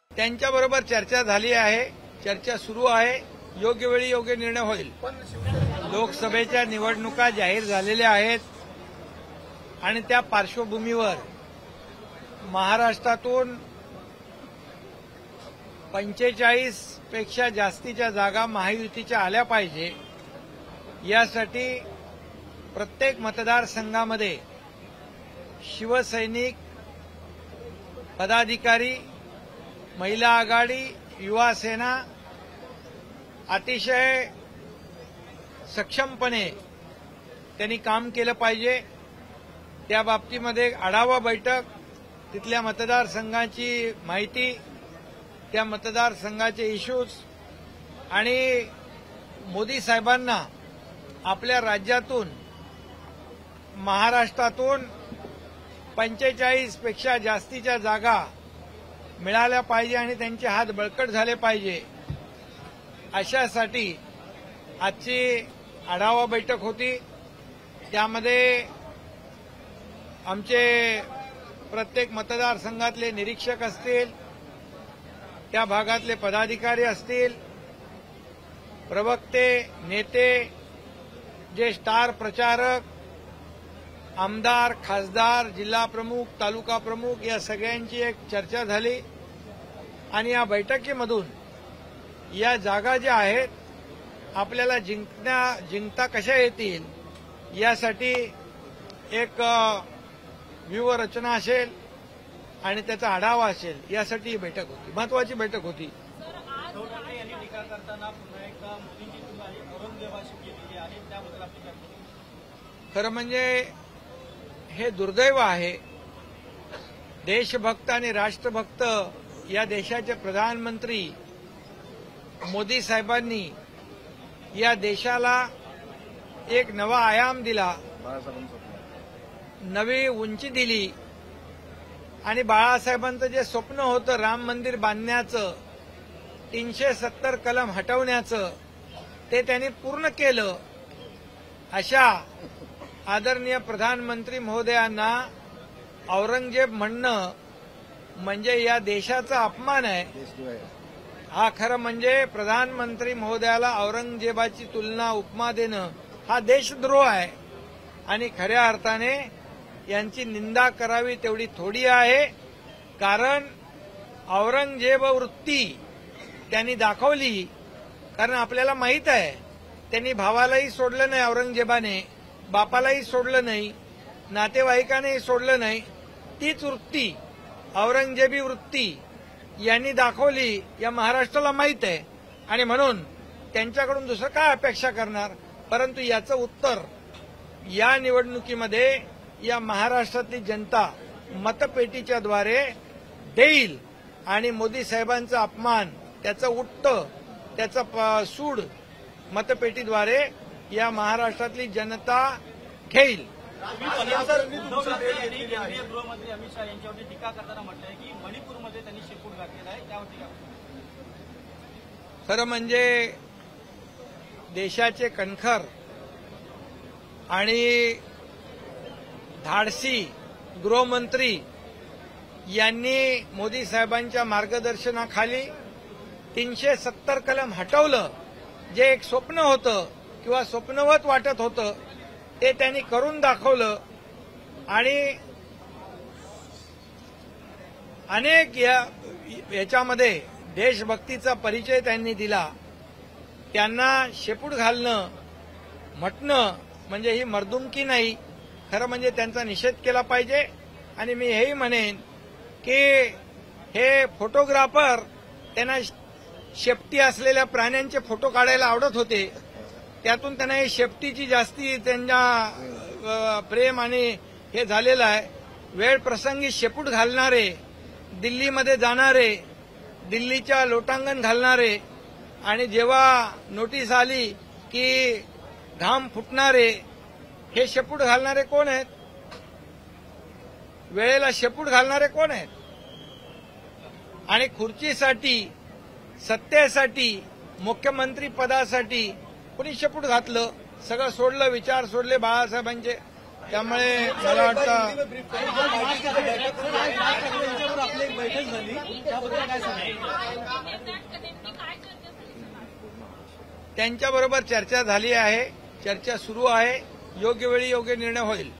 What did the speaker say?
त्यांच्याबरोबर चर्चा झाली आहे, चर्चा सुरू आहे. योग्य वेळी योग्य निर्णय होईल. लोकसभेच्या निवडणुका जाहीर झालेल्या आहेत आणि त्या पार्श्वभूमीवर महाराष्ट्रातून 45 पेक्षा जास्तीच्या जागा महायुतीच्या आल्या पाहिजे, यासाठी प्रत्येक मतदारसंघामध्ये शिवसैनिक, पदाधिकारी, महिला आघाडी, युवा सेना अतिशय सक्षमपणे त्यांनी काम केलं पाहिजे. त्या बाबतीमध्ये आढावा बैठक, तिथल्या मतदारसंघाची माहिती, त्या मतदारसंघाचे इश्यूज आणि मोदी साहेबांना आपल्या राज्यातून, महाराष्ट्रातून 45 पेक्षा जास्तीच्या जागा मिळाल्या पाहिजे आणि त्यांचे हात बळकट झाले पाहिजे, अशासाठी आजची आढावा बैठक होती. त्यामध्ये आमचे प्रत्येक मतदारसंघातले निरीक्षक असतील, त्या भागातले पदाधिकारी असतील, प्रवक्ते, नेते, जे स्टार प्रचारक, आमदार, खासदार, जिल्हा प्रमुख, तालुका प्रमुख या सगळ्यांची एक चर्चा झाली आणि या बैठकीमधून या जागा ज्या आहेत आपल्याला जिंकता कशा येतील यासाठी एक व्यूहरचना असेल आणि त्याचा आढावा असेल, यासाठी ही बैठक होती, महत्वाची बैठक होती. उद्धव ठाकरे यांनी टीका करताना पुन्हा एकदा मोदींची तुलना औरंगजेबाशी केलेली आहे, त्याबद्दल आपली काय? खरं म्हणजे हे दुर्दैव आहे. देशभक्त आणि राष्ट्रभक्त या देशाचे प्रधानमंत्री मोदी साहेबांनी या देशाला एक नवा आयाम दिला, नवी उंची दिली आणि बाळासाहेबांचं जे स्वप्न होतं राम मंदिर बांधण्याचं, 370 कलम हटवण्याचं, ते त्यांनी पूर्ण केलं. अशा आदरणीय प्रधानमंत्री महोदयांना औरंगजेब म्हणणं म्हणजे या देशाचा अपमान आहे. हा खरं म्हणजे प्रधानमंत्री महोदयाला औरंगजेबाची तुलना, उपमा देणं हा देशद्रोह आहे आणि खऱ्या अर्थाने यांची निंदा करावी तेवढी थोडी आहे. कारण औरंगजेब वृत्ती त्यांनी दाखवली, कारण आपल्याला माहित आहे त्यांनी भावालाही सोडलं नाही, औरंगजेबाने बापालाही सोडलं नाही, नातेवाईकांनाही सोडलं नाही. तीच वृत्ती, औरंगजेबी वृत्ती यांनी दाखवली, या महाराष्ट्राला माहित आहे आणि म्हणून त्यांच्याकडून दुसरं काय अपेक्षा करणार. परंतु याचं उत्तर या निवडणुकीमध्ये या महाराष्ट्रातली जनता मतपेटीच्याद्वारे देईल आणि मोदी साहेबांचा अपमान, त्याचं उत्तर, त्याचं सूड मतपेटीद्वारे या महाराष्ट्रातली जनता घेईल. उद्धव ठाकरे यांनी केंद्रीय गृहमंत्री अमित शहा यांच्यावरती टीका करताना म्हटलंय की मणिपूरमध्ये त्यांनी शेपूट घातलेला आहे, त्यावरती काय? खरं म्हणजे देशाचे कणखर आणि धाडसी गृहमंत्री यांनी मोदी साहेबांच्या मार्गदर्शनाखाली 370 कलम हटवलं. जे एक स्वप्न होतं किंवा स्वप्नवत वाटत होतं ते त्यांनी करून दाखवलं आणि अनेक याच्यामध्ये देशभक्तीचा परिचय त्यांनी दिला. त्यांना शेपूट घालणं म्हटणं म्हणजे ही मर्दुमकी नाही. खरं म्हणजे त्यांचा निषेध केला पाहिजे. आणि मी हेही म्हणेन की हे फोटोग्राफर त्यांना शेपटी असलेल्या प्राण्यांचे फोटो काढायला आवडत होते, त्यातून त्यांना ही शेपटीची जास्ती त्यांच्या प्रेम आणि हे झालेलं आहे. वेळ प्रसंगी शेपूट घालणारे, दिल्लीमध्ये जाणारे, दिल्लीच्या लोटांगण घालणारे आणि जेव्हा नोटीस आली की घाम फुटणारे, हे शेपूट घालणारे कोण आहेत? वेळेला शेपूट घालणारे कोण आहेत? आणि खुर्चीसाठी, सत्तेसाठी, मुख्यमंत्री पदासाठी कोणी शेपूट घातलं? सगळं सोडलं, विचार सोडले बाळासाहेबांचे. त्यामुळे मला वाटतं बैठक झाली त्याबद्दल काय सांगाल? त्यांच्याबरोबर चर्चा झाली आहे, चर्चा सुरू आहे, योग्य वेळी योग्य निर्णय होईल.